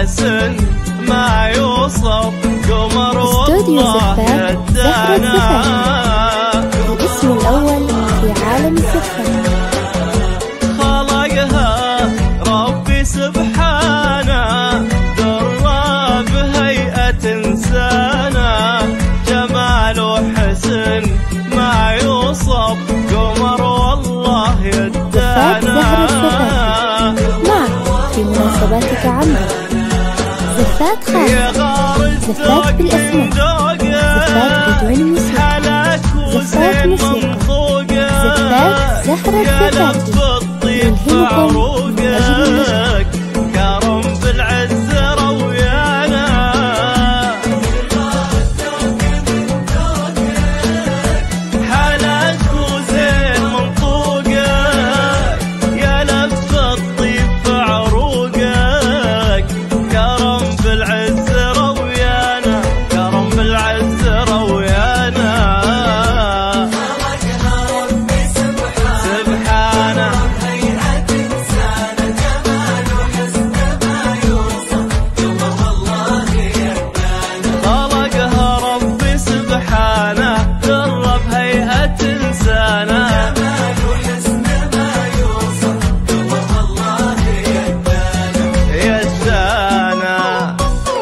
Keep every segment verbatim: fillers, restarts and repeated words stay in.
حسن ما يوصف قمر والله يدانا. الاسم الأول في عالم الزفات. خلقها ربي سبحانه درى بهيئة إنسانه جمال وحسن ما يوصف قمر والله يدانا. معك في مناسباتك عامة. زفات خاصة، زفات بالأسماء، زفات بدون موسيقى، زفات موسيقى، زفات زهرة زفاتي يلهمكم من أجل النجاح. كرم بالعز رويانا حالك وزين منطوقك يا لف الطيب في عروقك. كرم بالعز رويانا كرم بالعز رويانا. سبحانه خلقها ربي سبحانه درى بهيئة إنسانه جمال وحسن ما يوصف قمر والله يدانا يدانا.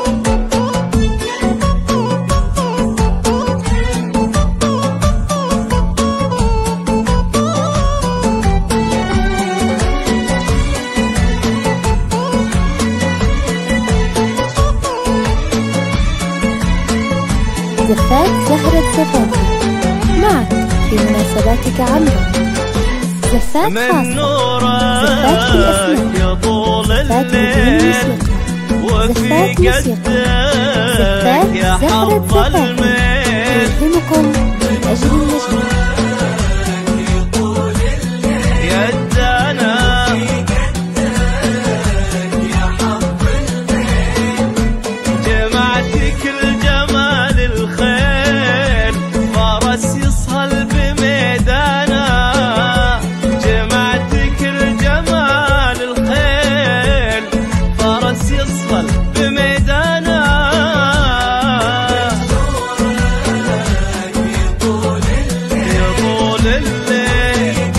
زفات زهرة زفاتي معك في مناسباتك عامة. زفات من خاصة، زفات بالأسماء، يطول زفات بدون الليل موسيقى، وفي زفات موسيقى، زفات قدك يا زهرة حظ زفاتي الميل. يلهمكم من أجل النجاح. يدانا جمعتك الجمال الخيل فرس يصهل بميدانا. جمعتك الجمال الخيل فرس يصهل بميدانا. يطول الليل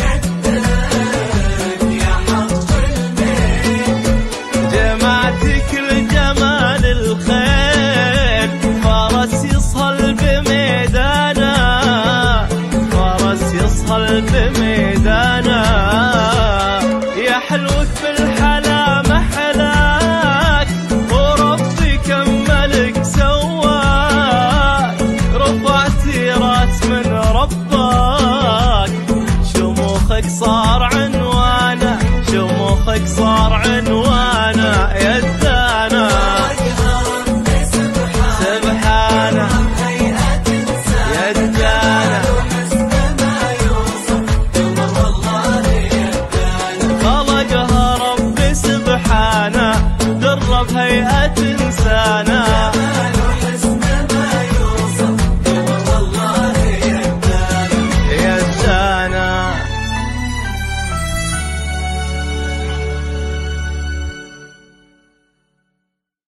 جمعتك الجمال الخيل فرس يصهل بميدانا. فرس يصهل بميدانا. يا حلوك بالحلا محلاك وربي كملك سواك. رفعتي راس من ربك شموخك صار عنوانه شموخك صار عنوانه. يدانا سبحانه يدانا خلقها ربي سبحانه درى بهيئة إنسانه